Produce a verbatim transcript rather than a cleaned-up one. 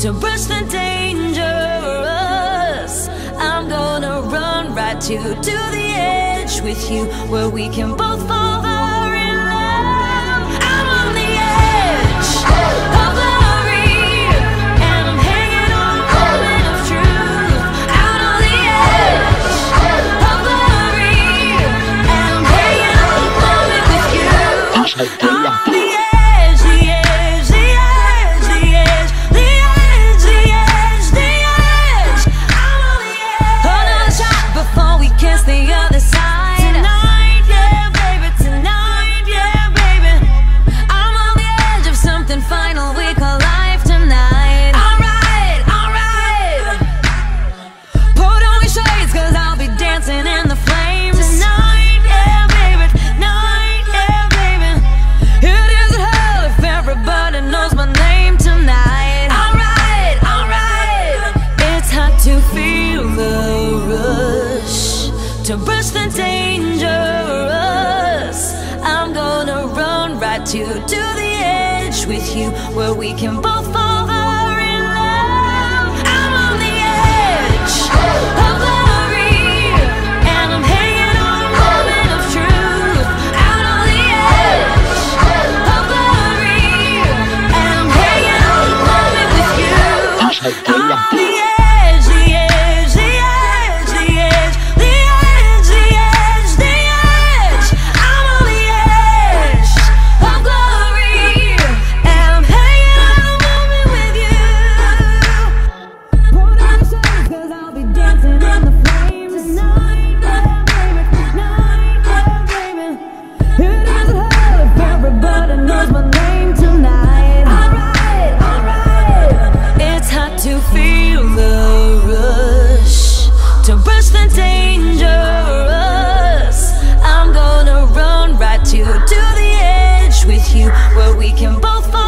to brush the dangerous. I'm gonna run right to, to the edge with you, where we can both fall in love. I'm on the edge of glory, and I'm hanging on a moment of truth. Out on the edge of glory, and I'm hanging on a moment with you. I'm on the edge, the edge, the edge, the edge, the edge, the edge, the edge. I'm on the edge. Another shot before we kiss the other side. Tonight, yeah, baby, tonight, yeah, baby. I'm on the edge of something final we call life tonight. Alright, alright. Put on your shades, cause I'll be dancing in the flames. Tonight, yeah, baby, tonight, yeah, baby. It isn't hell if everybody knows my name tonight. Alright, alright. It's hard to feel the rush, to brush the dangerous. I'm gonna run right to, to the edge with you, where we can both fall in love. I'm on the edge of glory, and I'm hanging on a moment of truth. Out on the edge of glory, and I'm hanging on a moment with you. I'm on the edge, the edge, the edge, the edge, the edge, the edge, the edge. I'm on the edge of glory, and I'm hanging on a moment with you. Put on your shades, cause I'll be dancing in the flames. Tonight, yeah, baby, tonight, yeah, baby. It isn't hell if everybody knows my name tonight. Alright, alright. It's hard to feel the rush, to brush the dangerous. I'm gonna run right to, to the edge with you, where we can both fall